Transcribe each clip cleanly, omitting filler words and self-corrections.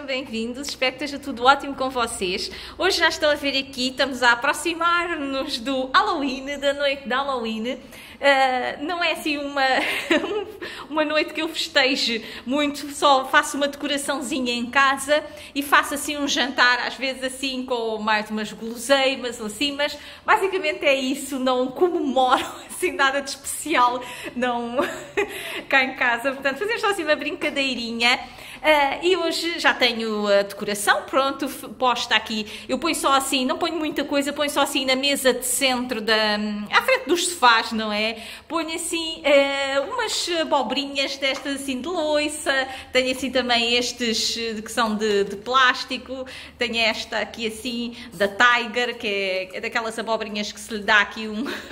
sejam bem-vindos, espero que esteja tudo ótimo com vocês. Hoje já estão a ver aqui, estamos a aproximar-nos do Halloween, da noite de Halloween. Não é assim uma noite que eu festeje muito, só faço uma decoraçãozinha em casa e faço assim um jantar, às vezes assim com mais umas guloseimas ou assim, mas basicamente é isso, não comemoro assim nada de especial, não cá em casa, portanto fazemos só assim uma brincadeirinha. E hoje já tenho a decoração pronto, posta aqui. Eu ponho só assim, não ponho muita coisa, ponho só assim na mesa de centro, à frente dos sofás, não é? Ponho assim umas abobrinhas destas assim de louça, tenho assim também estes que são de plástico, tenho esta aqui assim da Tiger, que é daquelas abobrinhas que se lhe dá aqui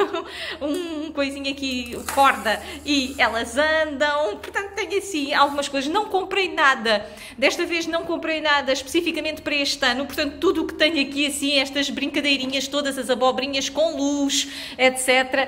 um coisinho aqui, corda, e elas andam, portanto tenho assim algumas coisas, não comprei nada. Desta vez não comprei nada especificamente para este ano, portanto tudo o que tenho aqui assim, estas brincadeirinhas, todas as abobrinhas com luz, etc.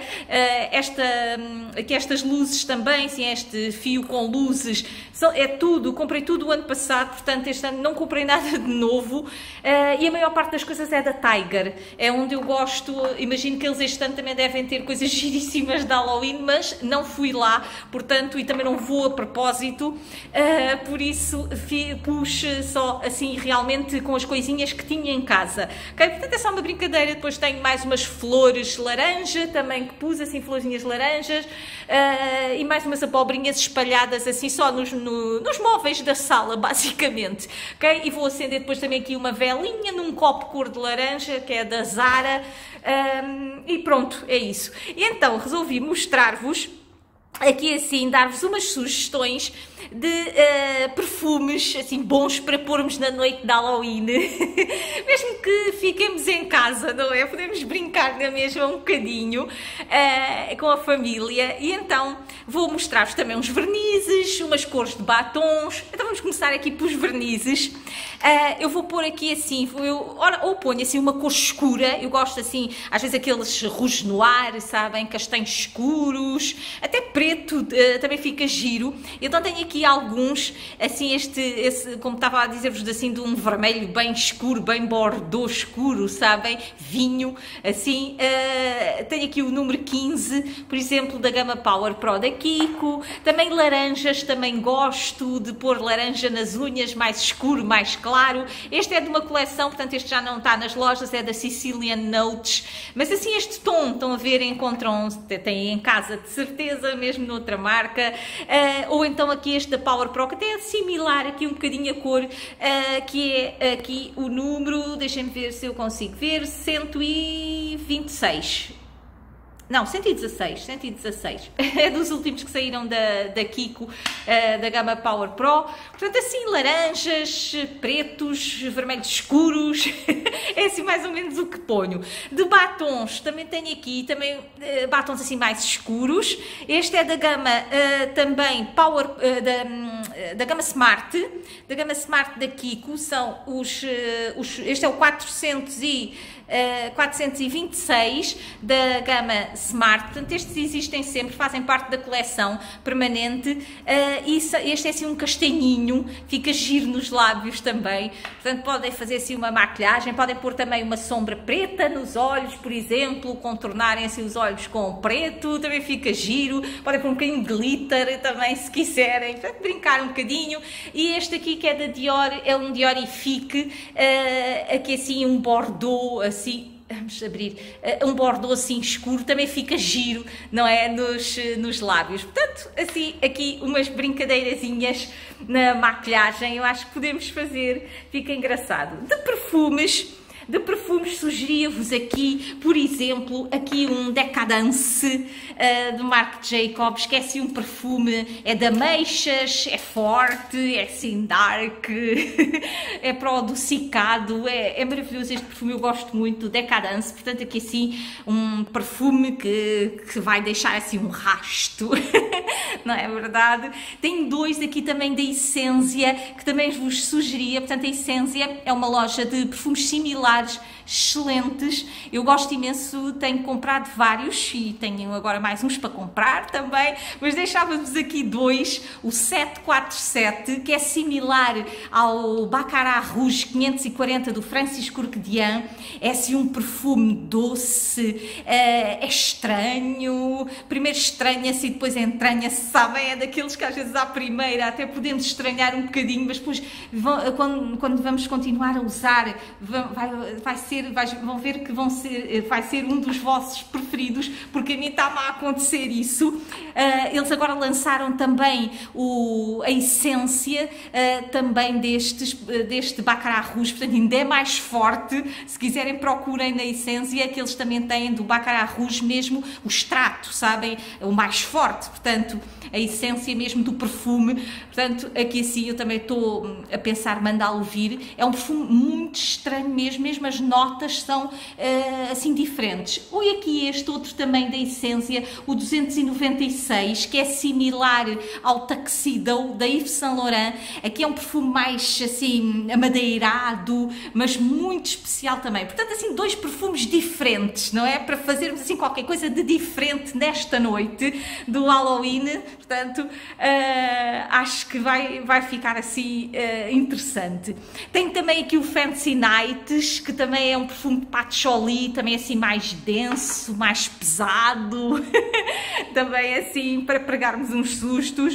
Aqui estas luzes também, assim, este fio com luzes, é tudo, comprei tudo o ano passado, portanto este ano não comprei nada de novo, e a maior parte das coisas é da Tiger, é onde eu gosto. Imagino que eles este ano também devem ter coisas giríssimas de Halloween, mas não fui lá, portanto, e também não vou a propósito, por isso pus só assim realmente com as coisinhas que tinha em casa, ok? Portanto é só uma brincadeira. Depois tenho mais umas flores laranja também que pus, assim, florzinhas laranjas, e mais umas abobrinhas espalhadas assim só nos móveis da sala, basicamente, ok? E vou acender depois também aqui uma velinha num copo cor de laranja, que é da Zara, e pronto, é isso. E então resolvi mostrar-vos aqui assim, dar-vos umas sugestões de perfumes assim bons para pormos na noite de Halloween, mesmo que fiquemos em casa, não é? Podemos brincar na mesma um bocadinho com a família. E então vou mostrar-vos também uns vernizes, umas cores de batons. Então vamos começar aqui pelos vernizes. Eu vou pôr aqui assim, ou ponho assim uma cor escura, eu gosto assim, às vezes aqueles rouge noir, sabem, castanhos escuros, até preto, também fica giro. Então tenho aqui alguns, assim, como estava a dizer-vos, assim, de um vermelho bem escuro, bem bordô escuro, sabem, vinho, assim. Tenho aqui o número 15, por exemplo, da gama Power Pro da Kiko. Também laranjas, também gosto de pôr laranja nas unhas, mais escuro, mais claro. Este é de uma coleção, portanto este já não está nas lojas, é da Sicilian Notes, mas assim este tom, estão a ver, encontram, têm em casa de certeza, mesmo noutra marca, ou então aqui este da Power Pro, que até é similar aqui um bocadinho a cor, que é aqui o número, deixem-me ver se eu consigo ver, 126. Não, 116, é dos últimos que saíram da Kiko, da gama Power Pro, portanto assim, laranjas, pretos, vermelhos escuros, é assim mais ou menos o que ponho. De batons, também tenho aqui, também batons assim mais escuros, este é da gama também Power, da gama Smart, da Kiko, são este é o 426 da gama Smart, portanto estes existem sempre, fazem parte da coleção permanente, este é assim um castanhinho, fica giro nos lábios também, portanto podem fazer assim uma maquilhagem, podem pôr também uma sombra preta nos olhos, por exemplo, contornarem assim os olhos com preto, também fica giro, podem pôr um bocadinho de glitter também se quiserem, portanto brincar um bocadinho. E este aqui que é da Dior, é um Diorifique, aqui assim um bordô, assim, vamos abrir, um bordô assim escuro, também fica giro, não é? Nos lábios. Portanto, assim, aqui umas brincadeirazinhas na maquilhagem, eu acho que podemos fazer, fica engraçado. De perfumes sugeria-vos aqui, por exemplo, aqui um Decadence do Marc Jacobs, que é assim um perfume, é de ameixas, é forte, é assim dark, é para o adocicado, é maravilhoso este perfume, eu gosto muito do Decadence, portanto aqui assim um perfume que vai deixar assim um rasto, não é verdade? Tenho dois aqui também da Essência, que também vos sugeria, portanto a Essência é uma loja de perfumes similar similares excelentes. Eu gosto imenso, tenho comprado vários e tenho agora mais uns para comprar também, mas deixava-vos aqui dois, o 747, que é similar ao Baccarat Rouge 540 do Francis Kurkdjian. É assim um perfume doce, é estranho, primeiro estranha-se e depois entranha-se, sabem? É daqueles que às vezes à primeira até podemos estranhar um bocadinho, mas depois quando vamos continuar a usar vão ver que vai ser um dos vossos preferidos, porque a mim está-me a acontecer isso. Eles agora lançaram também a essência também deste Baccarat Rouge, portanto ainda é mais forte. Se quiserem procurem na essência, que eles também têm do Baccarat Rouge mesmo o extrato, sabem? O mais forte, portanto a essência mesmo do perfume. Portanto aqui assim eu também estou a pensar mandá-lo vir. É um perfume muito estranho mesmo as notas são assim diferentes. Olha aqui este outro também da essência, o 296, que é similar ao Tuxedo da Yves Saint Laurent. Aqui é um perfume mais assim amadeirado, mas muito especial também. Portanto assim dois perfumes diferentes, não é? Para fazermos assim qualquer coisa de diferente nesta noite do Halloween. Portanto acho que vai ficar assim interessante. Tem também aqui o Fancy Nights, que também é um perfume de patchouli, também assim mais denso, mais pesado, também assim para pregarmos uns sustos.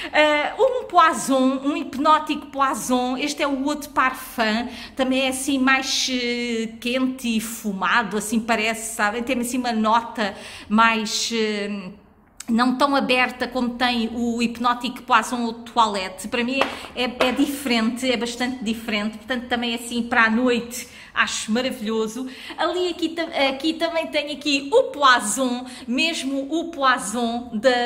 Um Poison, um hipnótico Poison, este é o outro parfum, também é assim mais quente e fumado, assim parece, sabem? Tem assim uma nota mais não tão aberta como tem o hipnótico Poison ou Toilette. Para mim é diferente, é bastante diferente, portanto também assim para a noite acho maravilhoso. Aqui também tem aqui o Poison, mesmo o Poison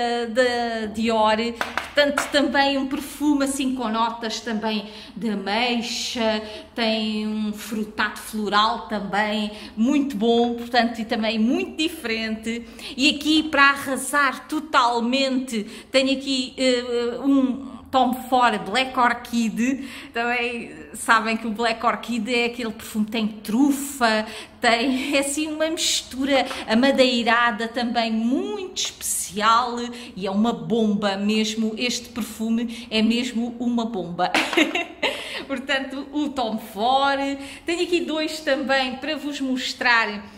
da Dior, portanto também um perfume assim com notas também de ameixa, tem um frutado floral também, muito bom, portanto e também muito diferente. E aqui para arrasar totalmente tem aqui um Tom Ford Black Orchid. Também sabem que o Black Orchid é aquele perfume que tem trufa, tem assim uma mistura amadeirada também muito especial e é uma bomba mesmo. Este perfume é mesmo uma bomba. Portanto, o Tom Ford. Tenho aqui dois também para vos mostrar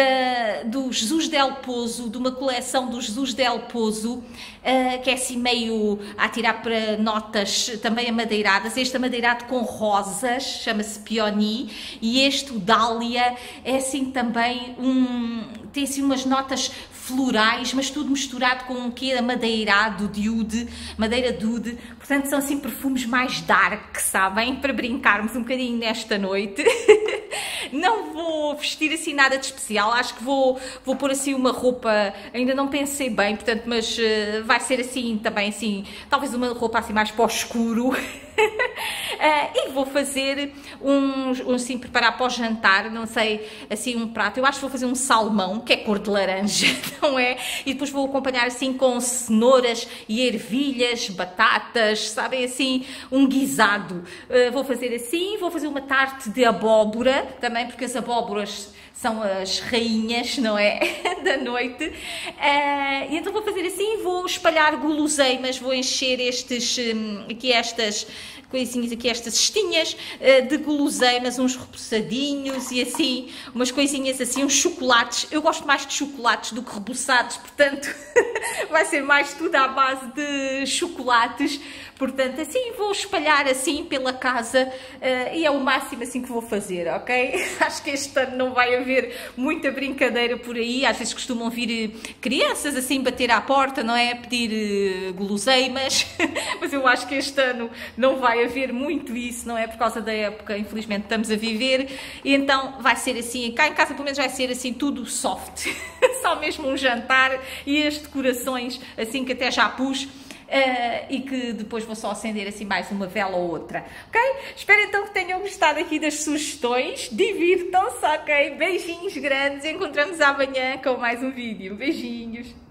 do Jesus Del Pozo, de uma coleção do Jesus Del Pozo, que é assim meio a tirar para notas também amadeiradas. Este amadeirado com rosas, chama-se Peony, e este, o Dália, é assim também tem assim umas notas florais, mas tudo misturado com um quê? Amadeirado de oud, madeira de oud. Portanto são assim perfumes mais dark, sabem? Para brincarmos um bocadinho nesta noite. Não vou vestir assim nada de especial, acho que vou pôr assim uma roupa, ainda não pensei bem, portanto, mas vai ser assim também assim, talvez uma roupa assim mais para o escuro. E vou fazer assim, preparar para o jantar, não sei, assim um prato. Eu acho que vou fazer um salmão, que é cor de laranja, não é? E depois vou acompanhar assim com cenouras e ervilhas, batatas, sabem, assim, um guisado. Vou fazer assim, vou fazer uma tarte de abóbora também, porque as abóboras são as rainhas, não é? Da noite. E então vou fazer assim, vou espalhar guloseimas, vou encher estas coisinhas aqui, estas cestinhas de guloseimas, uns repousadinhos e assim, umas coisinhas assim, uns chocolates. Eu gosto mais de chocolates do que reboçados, portanto vai ser mais tudo à base de chocolates. Portanto, assim vou espalhar assim pela casa e é o máximo assim que vou fazer, ok? Acho que este ano não vai haver muita brincadeira por aí. Às vezes costumam vir crianças assim bater à porta, não é? Pedir guloseimas, mas eu acho que este ano não vai haver muito isso, não é? Por causa da época, infelizmente, estamos a viver. E então vai ser assim, cá em casa pelo menos vai ser assim tudo soft. Só mesmo um jantar e as decorações assim que até já pus. E que depois vou só acender assim mais uma vela ou outra, ok? Espero então que tenham gostado aqui das sugestões, divirtam-se, ok? Beijinhos grandes, encontramos amanhã com mais um vídeo, beijinhos!